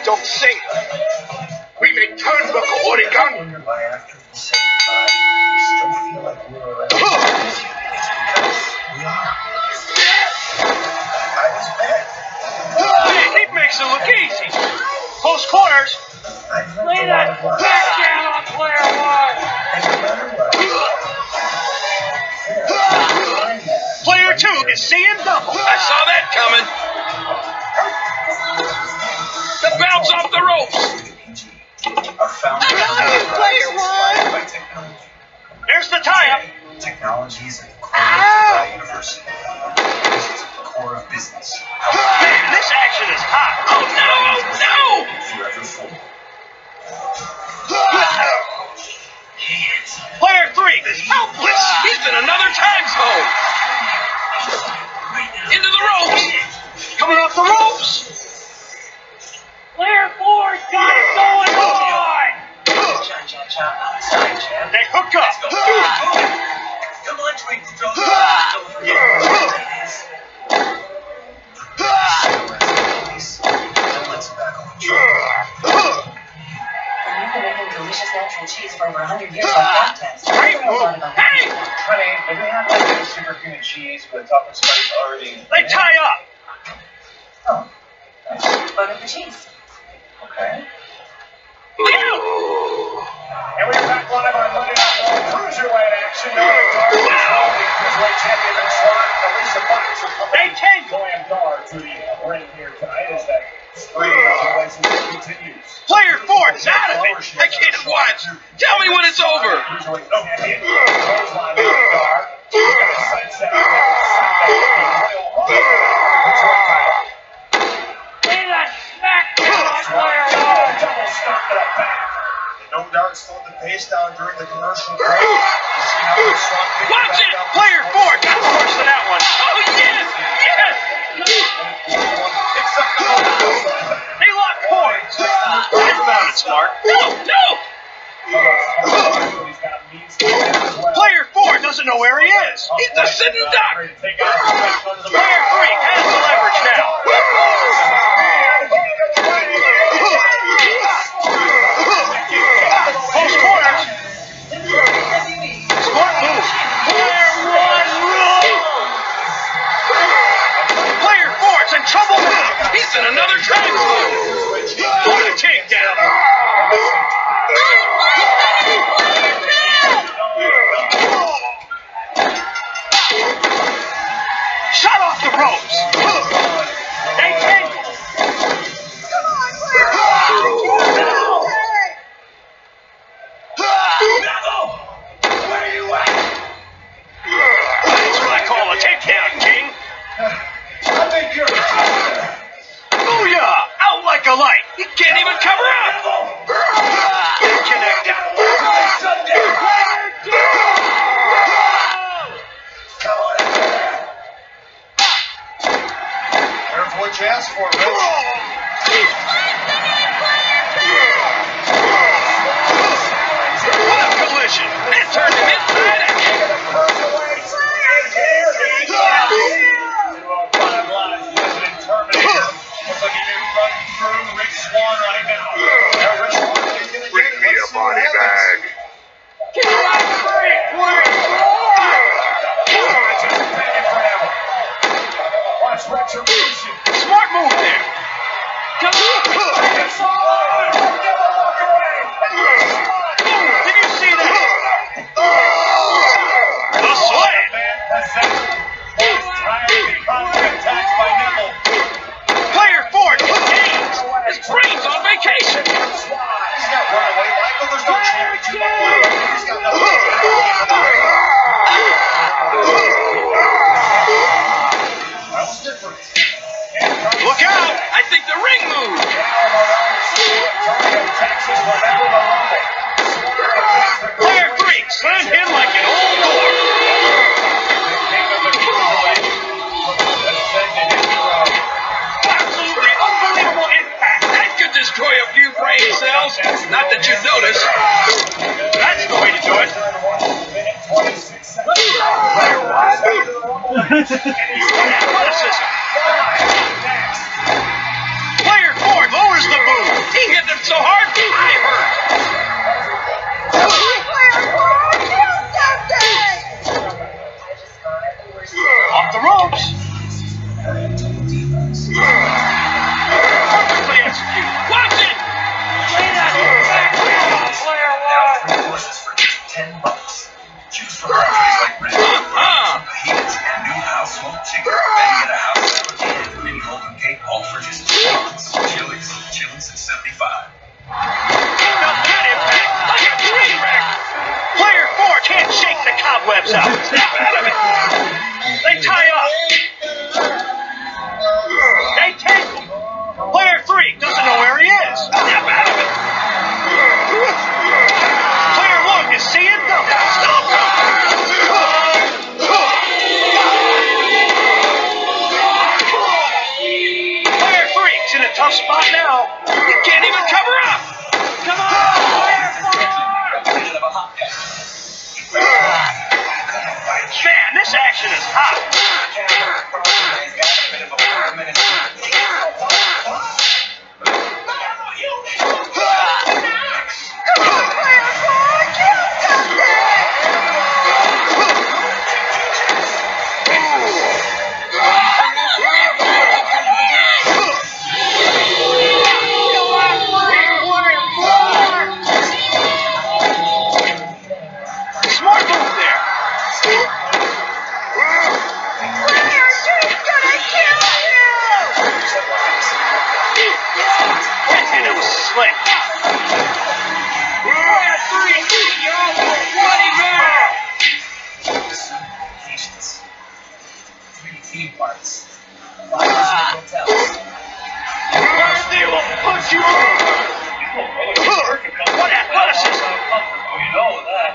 don't say. We make turnbuckle origami. After we say goodbye, you still feel like we're around. It's because we are. I was bad. Hey, he makes it look easy. Close quarters. Lay that back down on player one. Player two is seeing double. I saw that coming. The bounce off the ropes. Our founder Player one. by technology. There's the tie-up. Technology is at the core of the universe. This is at the core of business. Man, this action is hot. Oh no! Forever forward. Player three is helpless. He's in another time zone. Into the ropes. Coming off the ropes. Player four's got it going on. They hook up. Come on, Twinkle Toes. Let's back on track. You've been making delicious natural cheese for over 100 years on that test. Great move. Hey! Honey, if we have like a super creamy cheese with topping spice already. They tie up. Oh, Butter the cheese. okay. And we're back live on Monday Night Raw Cruiserweight action. Noah Dar controlling the Cruiserweight Champion and Swan. Alicia Fox will come They tangle. Glam Dar to the ring here tonight as that spring relationship continues. Player four is out of it. I can't watch. Tell me when it's over. Cruiserweight Champion. Clothesline to Dar. He's got a sunset on the Royal Rumble. Cruiserweight title. Lay that smack down on player Double stop to the back. No doubt slowed the pace down during the commercial break. You see how the strong kick Watch back it. up. Player four got the worst of that one. Oh yes! Yes! Picks up the ball. They lock horns. That's about it, Smart. No! Player four doesn't know where he is. He's a sitting duck. Player three has the leverage now. Close quarters. Smart move. Player one rule. Player four's in trouble now. He's in another time zone. What a takedown. Shot off the ropes. They tangle. Where are you at? That's what I call a takedown, King. I think you're Booyah! Out like a light. He can't even cover up. Connected. There's what you asked for, Rich. What a collision. That turned him inside out. Bring me a body bag. Watch retribution. Smart move there. Come on. Did you see that? The slam. Player four gains. His brain's on vacation. He's not running away, Michael. There's no championship on the line. He's got nothing. That was different. Look out. I think the ring moved. Player three slammed him like an old door. Absolutely unbelievable impact. That could destroy a few brain cells. Not that you notice. That's the way to do it. Athleticism. Player four lowers the boom. cobwebs out. Snap out of it. They tie up. They tangle. Player 3 doesn't know where he is. Snap out of it. Player 1 is seeing double. Stop. Player 3's in a tough spot now. He can't even cover up. Come on, player 4. Man, this action is hot. Smart move there. And it was slick. Patience. 3 team parts. 5 hotels. They will put you on. What athleticism. You know that.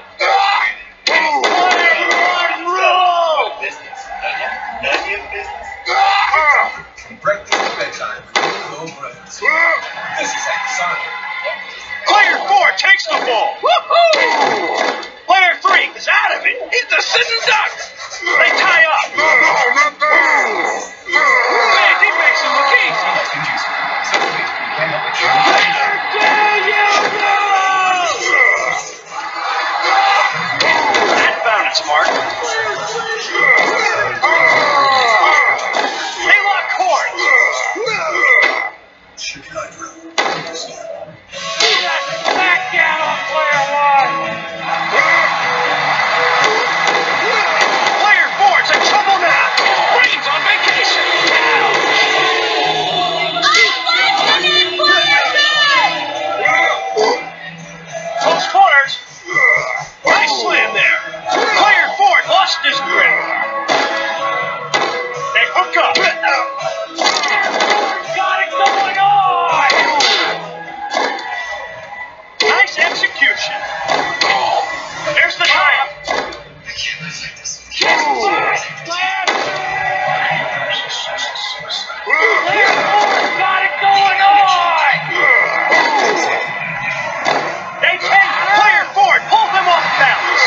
Business. None of business. From breakfast to bedtime, little brothers. This is like Sonic. Player 4 takes the ball. Woohoo! Player 3 is out of it. He's the sitting duck. They tie up. Man, he makes it look easy. That found it smart. They lock horns. Chicago. Back down on player 1. Player 4's in trouble now. Brain's on vacation. Close quarters. Nice slam there. Player 4 lost his grip. They hook up. Got it going on. Nice execution. There's the tie-up. Player 4's got it going on. They take player 4, pull them off balance.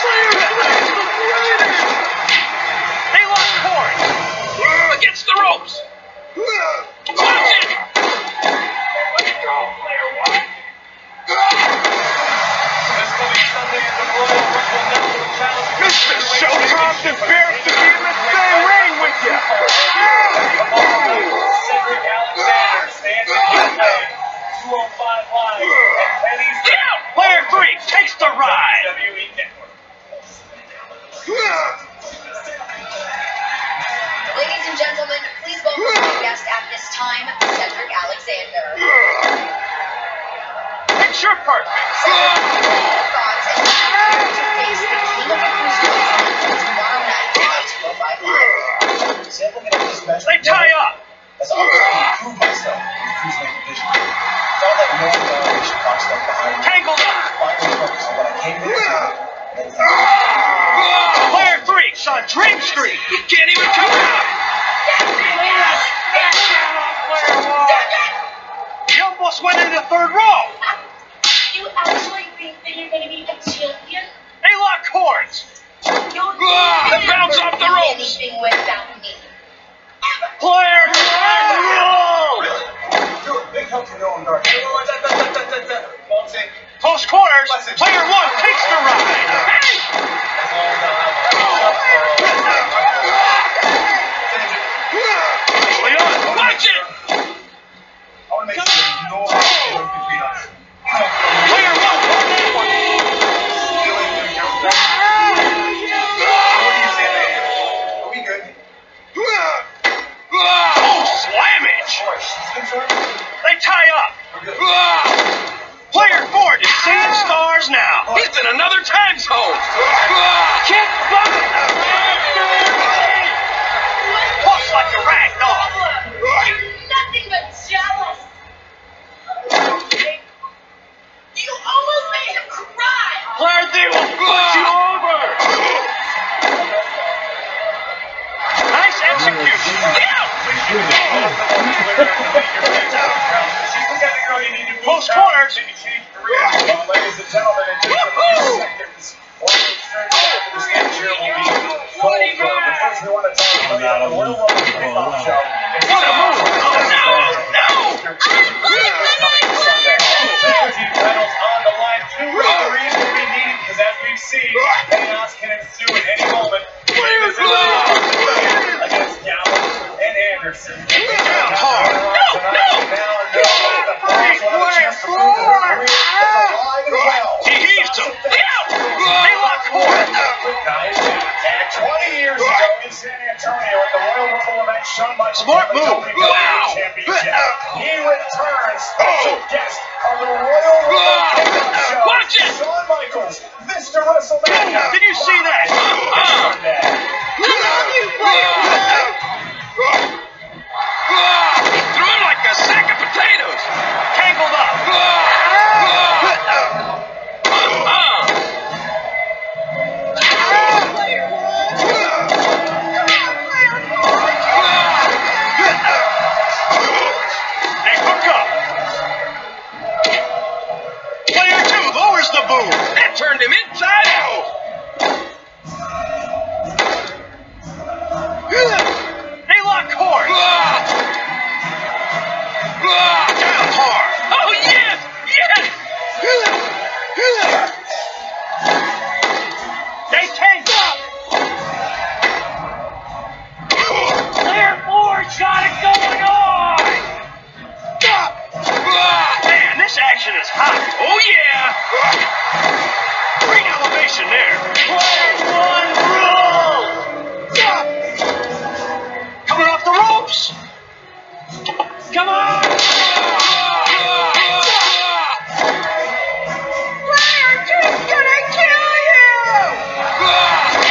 They lock horns. Against the ropes. Watch it. Let's go, player 1. Mr. Showtime's embarrassed to be in the same ring with you. Cedric Alexander stands in the way. 205 Live at Penny's. Yeah, player 3 takes the ride. WWE Network. Ladies and gentlemen, please welcome our guest at this time, Cedric Alexander. Picture perfect. Cedric, what are your thoughts as you prepare to face the king of the cruiserweights tomorrow night at 205 Live? See, I'm looking at this match. They tie up. As an opportunity to prove myself in the cruiserweight division. It's all that no domination talk stuff behind me. Tangled up. Finally focus on what I came here to do. Player 3's on Dream Street. He can't even cover up. Back down on player 1. He almost went into third row. You actually think that you're going to be a champion? They lock horns. They bounce off the ropes. Anything without me. Player 2. You're a big help to know him, Dark. Close quarters. Player 1 takes the ride. Hey! Leon, watch it. I want to make sure there's no hard between us. Player 1 won that one. Dylan, gonna count that. What do you say there? Are we good? Oh, slammage. They tie up. We're good. Player 4 is seeing stars now. He's in another time zone. Chaos can ensue at any moment. Players Against Gallows and Anderson. Down hard. He heaves him. Yeah. They lock horns. And 20 years ago in San Antonio at the Royal Rumble event, Shawn Michaels Smart won the move. WWE Wow. Championship. He returns special guest of the Royal Rumble Kickoff Show. Watch it. Shawn Michaels, Mr. WrestleMania. Did you see that? Sunday. Threw him like a sack of potatoes. Tangled up. They hook up. Player 2 lowers the boom. That turned him inside out. They lock horns. Down hard. Oh, yes! Yes! They tangle. Player 4's got it going on. Man, this action is hot. Oh, yeah! Great elevation there. Coming off the ropes. Come on. Player 2's gonna kill you.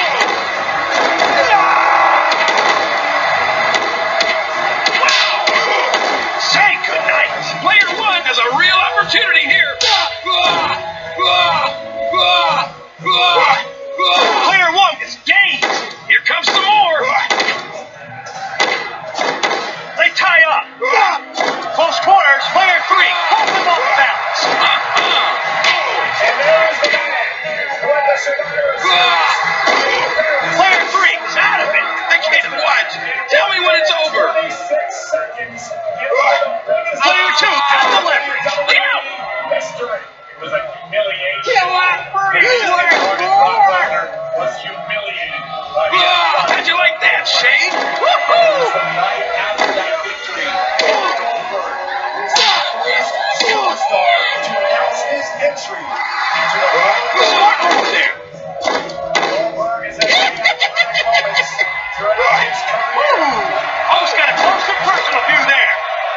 Say goodnight. Player 1 has a real opportunity here. Player 1 is dazed. Here comes some more. They tie up. Close quarters. Player 3 pulls them off balance. And there's the man for the Survivor Series. Player 3 is out of it. I can't watch. Tell me when it's over. 26 seconds. Give her the biggest Player 2 got the leverage. WWE history. It was a humiliation. Player 4 was humiliated by the outside. How'd you like that, Shane? It was the night after that victory. Goldberg is the first superstar to announce his entry into the Royal Smart move there. Goldberg has had many iconic moments throughout his career. Almost got a close and personal view there.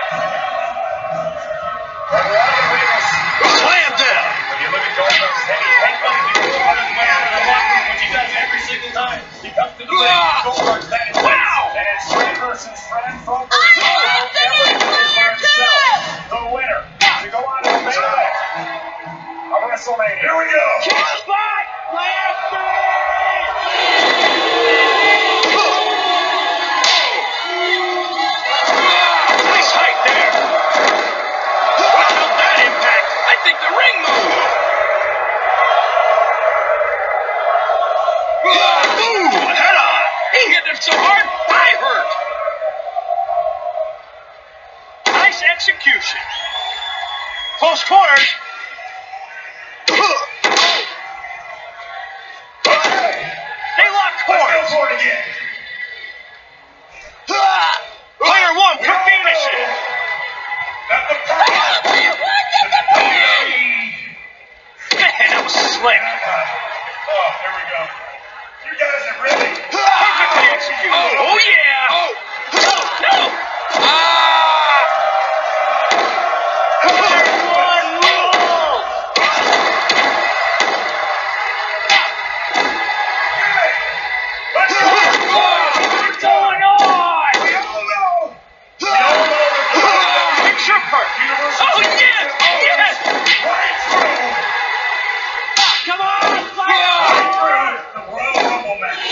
And we're out of witness. Slammed down. When you look at Goldberg's heavy headbutt, he throws his way out of the locker room, which he does every single time he comes to the ring. Goldberg's that intense. Wow. And it's friend versus friend from Brazil. Every player for himself. The winner to go on to the main event of WrestleMania. Here we go. Spot. Player 3. Nice height there. What about that impact? I think the ring moved. Ooh, head on. He hit him so hard, I hurt. Nice execution. Close quarters. They lock Let's go horns. for it again. Player 1 could finish it. Got the power. Man, that was slick. Oh, here we go. You guys are really. Perfectly executed. Oh, yeah. No. Player 1 rules. Let's go. What's going on? We all know. We all know that the Picture perfect. Universal Oh, yes. Yes. right through. Come on, Right player. through the Royal Rumble match.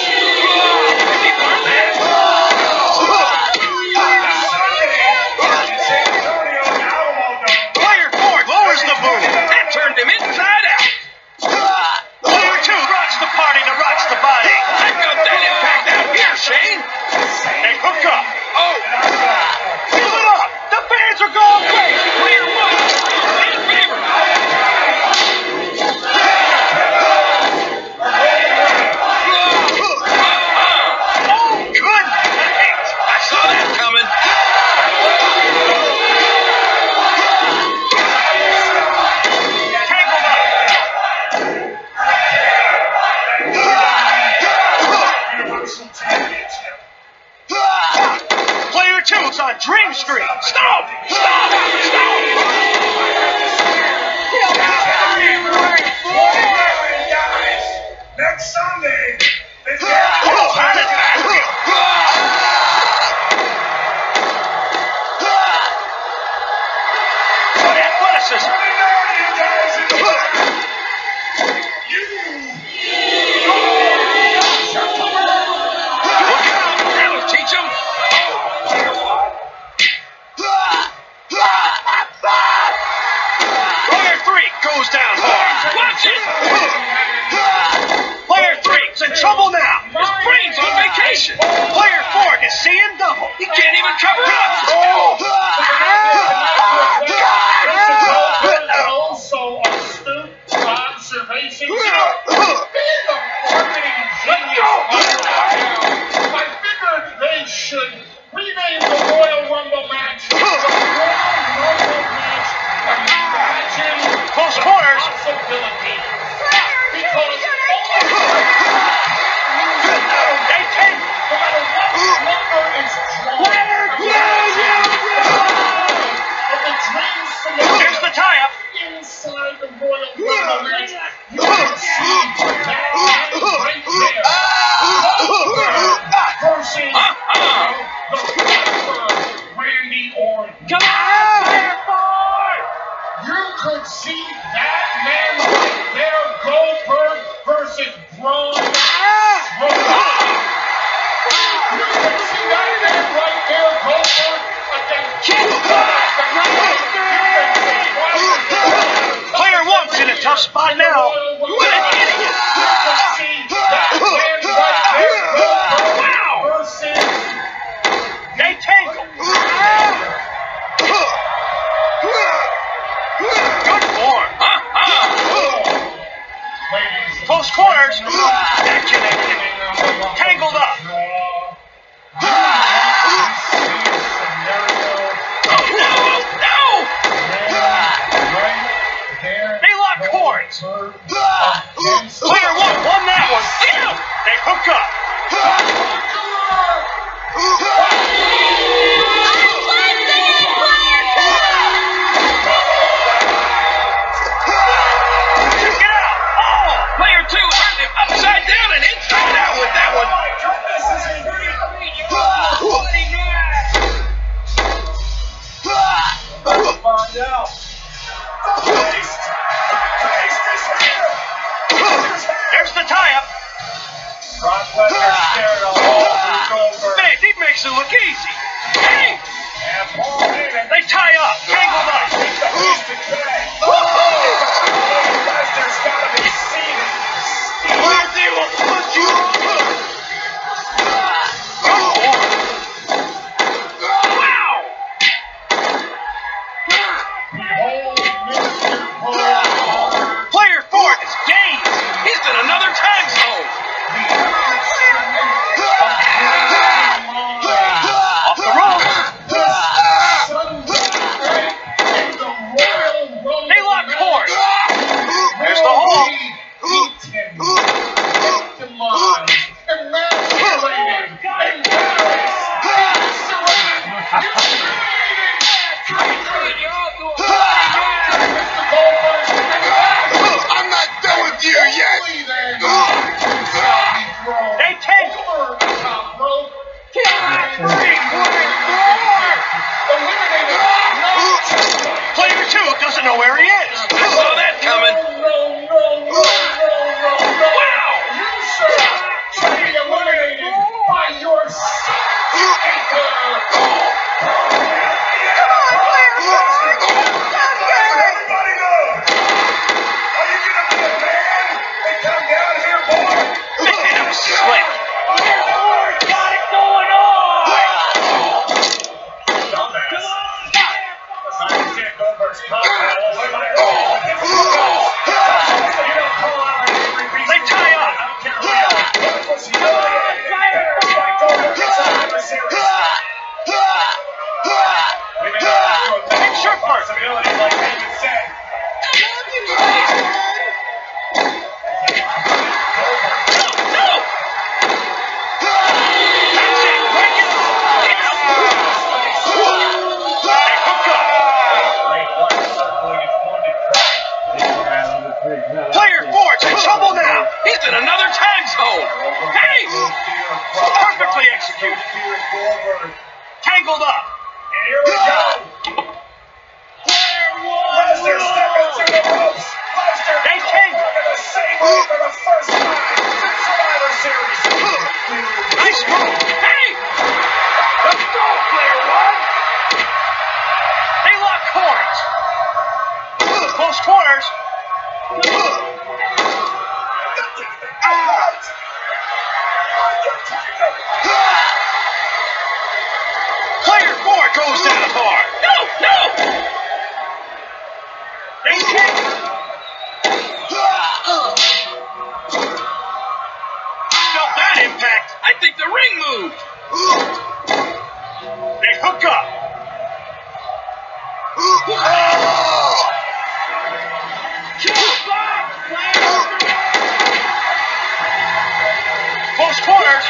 Sunday in San Antonio, the Alamo Dome. Player 4 lowers the boom. That turned him inside out. Player 2 rocks the party to rocks the body. I felt that impact out here, Shane. They hook up. Oh, Fill it up. The fans are going crazy. Player 1 in favor. The Dream Screen. Stop! Stop! Stop! Next Sunday. Oh, how did that feel? What athleticism! Look out! That'll teach him! Player 3 goes down hard. Watch it! Player 3 is in trouble now. His brain's on vacation. Player 4 is seeing double. He can't even cover up. Also astute observation. Being a marketing genius, I figured they should rename the Royal Rumble match the Royal Rumble match. Imagine Close quarters. possibility. Because They take. no matter what number is drawn, of the dream scenario. Here's the tie-up. Inside the Royal Rumble match, you can see that right there. Versus the rapper Randy Orton. Come on, Player 4! You could see that man right there, Goldberg versus Braun Strowman. You could see that man right there, Goldberg against Player 1's in a tough spot now. What an idiot! Wow! They tangle. Good form. Close quarters. That connected. Tangled up. Oh no! They lock horns. Player 1 won that one. Damn! They hook up. Check it out. Oh! Player 2 turned him upside down and inside out with that one. Find out. There's the tie-up. Brock Lesnar scared of Goldberg. Man, he makes it look easy. Hey! And Paul Heyman. They tie up. Tangled up. Lesnar's got to be seated. They will put you over. Wow! Behold, Mr. Paul. Player 4 is dazed. He's in another time zone. Off the ropes. Sunday night in the Royal Rumble Hey! Let's go, player one! They lock corners. Close corners. Player four goes down hard. No! They kick. Felt that impact. I think the ring moved. They hook up. Close corners.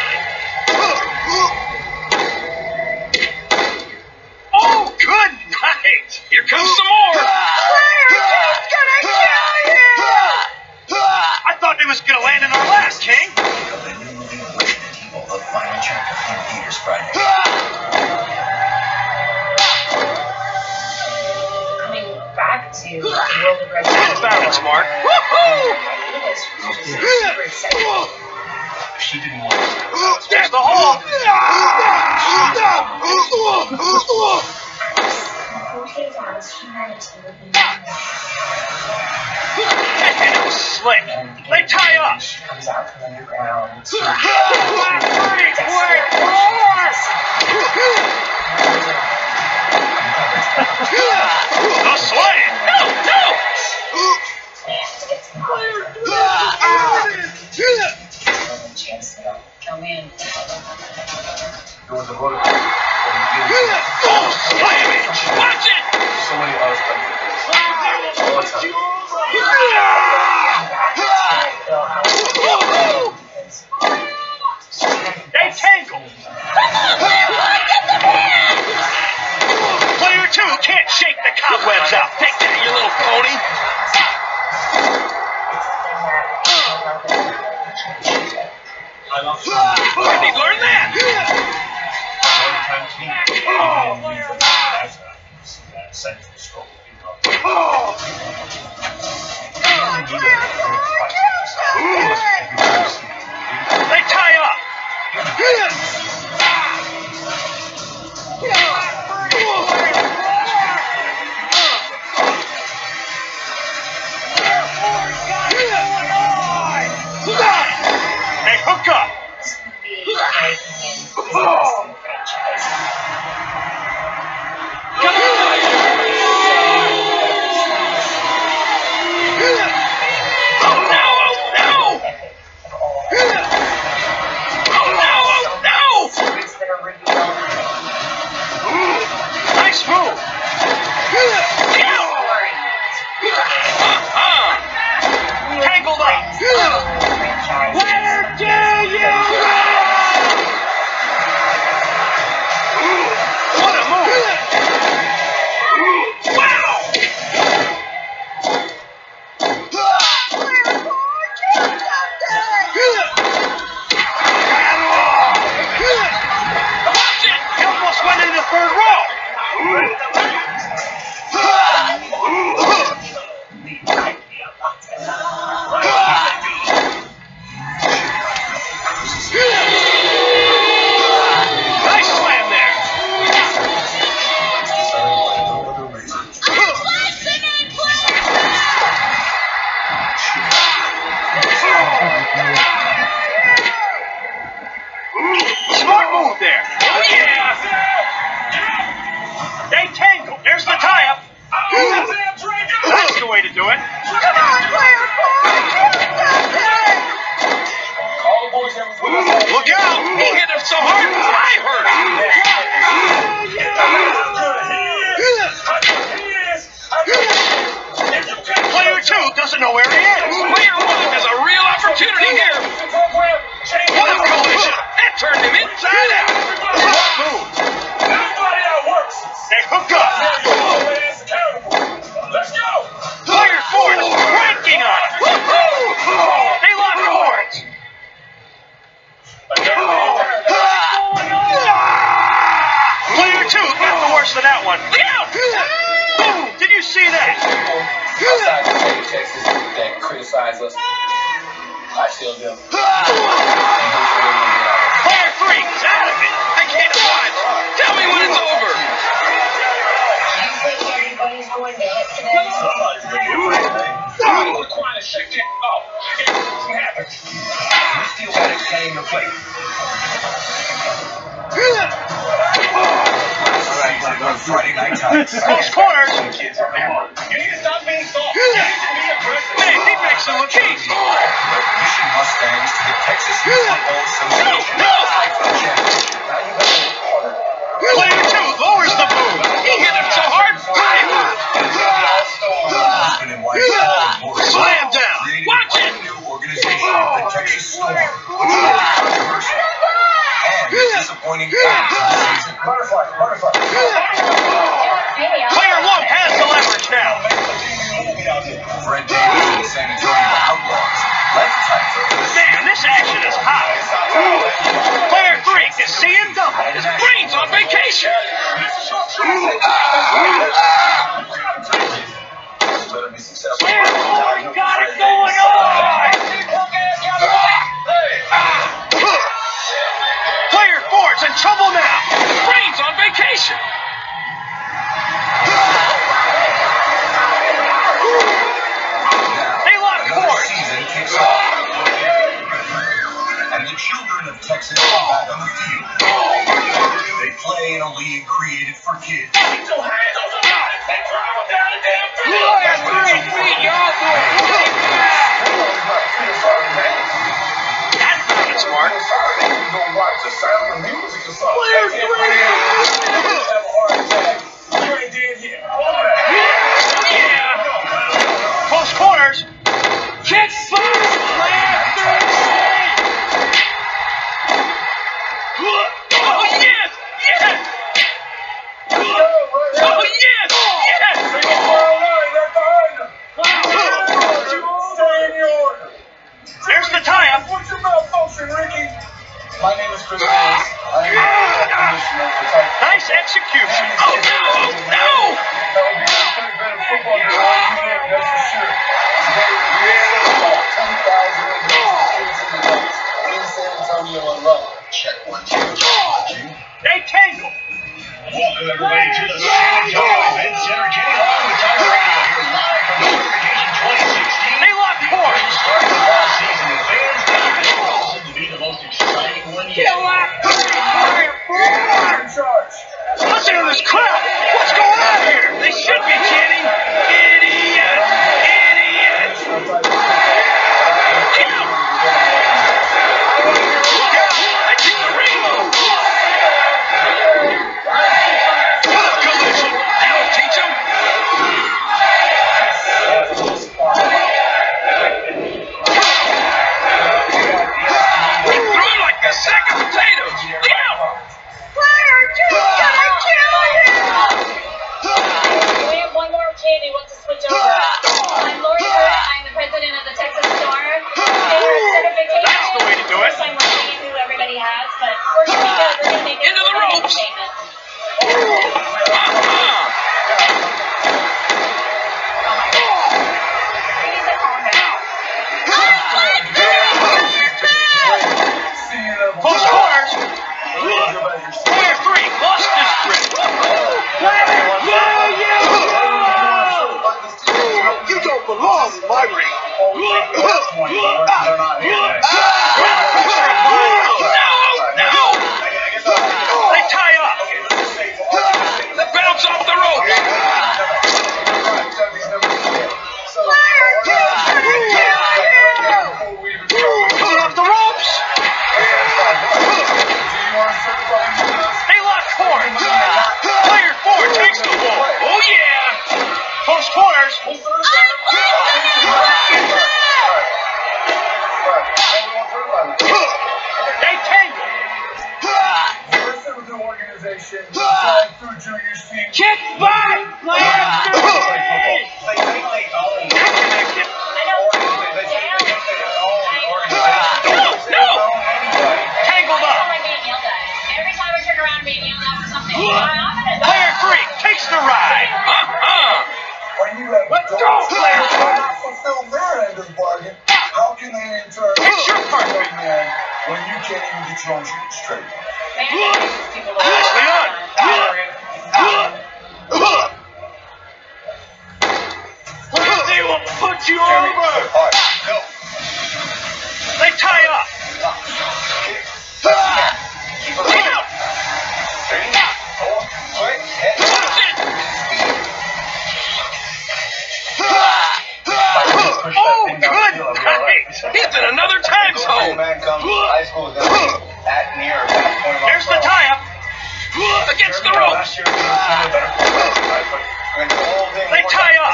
Oh, good night. Here comes some more. I thought they was gonna land in our last, King. The new movie Resident Evil: The Final Chapter in theaters Friday. Coming back to the world of Resident That's balance, Mark. This was just super exciting. She didn't want to. There's the hole. Okay, guys, humanity will be And it was slick. They tie up. She comes out from underground. The slam. No! Chance to come in. There was a road. Oh, slamage. Watch it. So many other stuff. All the time. They tangle. Player two can't shake the cobwebs out. Take that, you little pony. Where did he learn that? They tie up. They hook up. This would be, in my opinion, the best franchise. Secrets that are revealed. Nice move. Tangled up. Where do you run? What a move. Wow. Watch it. He almost went into the third row. Nice slam there. Smart move there. Oh, yeah. They tangle. There's the tie-up. That's the way to do it. Come on, player four. Look out. He hit him so hard, I heard him. Player two doesn't know where he is. Player one has a real opportunity here. What a collision. That turned him inside out. Smart move. They hook up. Let's go! Player four is cranking on it. They lock horns. Player two got the worst of that one. Look out! Boom! Did you see that? Outside the state of Texas that criticize us, I shield them. Player three Steel Matic getting the plate. Friday Night Tights. Close corners. You need to stop being soft. You need to be aggressive. Man, he makes it look easy. Mission Mustangs to the Texas Youth Football Association. Title Championship. Now you gotta work harder. Player 2 lowers the boom. He hit him so hard. Slam down. Watch it. New organization, the Texas Storm, which is controversial and disappointing end to the season. Butterfly. Player 1 has the leverage now. Fred Davis and the San Antonio Outlaws. Let's type for this. Man, this action is hot. Player 3 is seeing double. His brain's on vacation. Better be successful. Player 4 got it going on. Player 4's in trouble now. His brain's on vacation. They lock Another cords. season kicks off. And the children of Texas are back on the field. They play in a league created for kids. That's not smart. Yeah. Close corners. Kick back. Oh, yes. Yes. Oh, yes. Yes. There's the tie-up. What's your malfunction, Ricky? My name is Chris Willis. I am the commissioner for Texas. Nice execution. Oh, no. Oh, no. That would be a better football than the one you live, that's for sure. Today, we have about 10,000 individual students and adults in San Antonio alone. Check 1, 2. They tangle. Welcome everybody to the San Antonio Event Center. Kenny Long with Tiger Radio here live from Certification 2016. They lock cords. Start the ball season and fans think this promises to be the most exciting one yet. In charge. Listen to this crowd. What's going on here? They should be chanting, idiot, idiot. Look out. I see the rainbow. Collision. That'll teach them. Throw like a sack of potatoes. Count. We have one more kid who wants to switch over. I'm Lori Pruitt. I'm the president of the Texas Storm. Certification. That's the way to do it. First time we're seeing who everybody has, but we're gonna make it Into the ropes. entertainment. We need to calm down. Close corners. Player 3 lost his grip. You don't belong in my ring. No! They tie up. They bounce off the rope. Pulling off the ropes. They lock cords. Player 4 takes the ball. Oh yeah. Close corners. They tangle. Kick back. Player 3. Connected. I don't down. No. Tangled up. I'm being yelled at. Every time I turn around, I'm being yelled at for something. I'm gonna Player 3 takes the ride. Let's go, player 4. Fulfill their end of the bargain. How can they in turn It's your turn. when you can't even get your own shit straight? Nicely done. They will put Put you over! Go. They tie up! Keep it Down! 3, 4, quick, head. Oh, good night! He's in another time zone! High school is going to be at near about 20 miles Here's the per hour. tie-up! Against the rope! Last year, we were better quarterbacks, They tie up!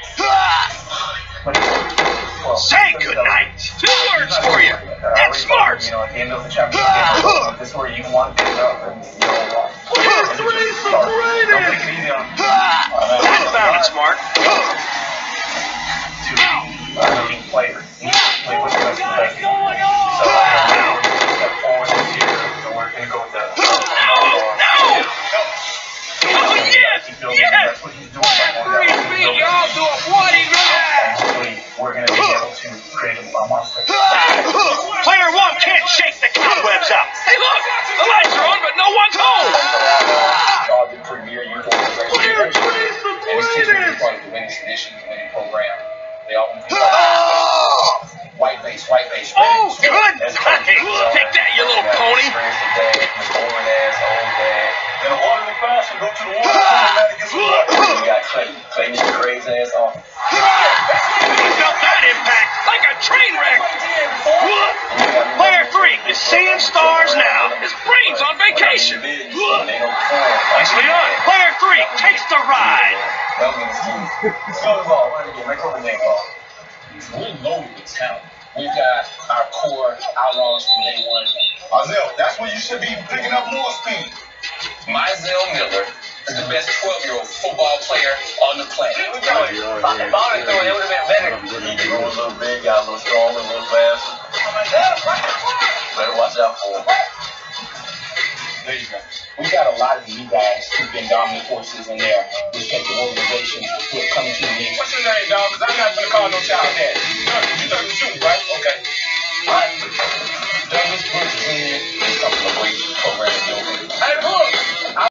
up. Say goodnight! 2 words for you! That's smart! You know, at the end of the championship game, this is where you want to get up and you don't want. Don't take it easy on That sounded smart! elite player. He needs to play with the rest of the team. So, step forward this year, and we're going to go with the... No! Oh, yes! Yes! That's what he's doing. Y'all do a 40 minute. Hopefully, we're going to be able to create a monster. Player 1 can't shake the cobwebs up! Hey, look! The lights are on, but no one's home! The premier youth organization. And this team's going to be part of the winning tradition, the winning program. They all want to be white base. Oh, good night! Take that, you little pony! In an orderly fashion, go to the water and get some water. We got Clayton crazy ass off. He felt that impact like a train wreck! Player 3 is seeing stars now! His brain's on vacation! Nicely done! Player 3 takes the ride! Let's go to the ball. Run again. Make over the ball. We're loaded with talent. We've got our core outlaws from day one. Ozell, that's when you should be picking up more speed. Myzel Miller is the best 12-year-old football player on the planet. If I bought it though, it would have been better. He grew a little big, got a little stronger, a little faster. Better watch out for him. There you go. We've got a lot of new guys who've been dominant forces in their respective organizations who have come to the league. What's your name, dog? Because I'm not going to call no child dad. You 32, right? Okay. All right.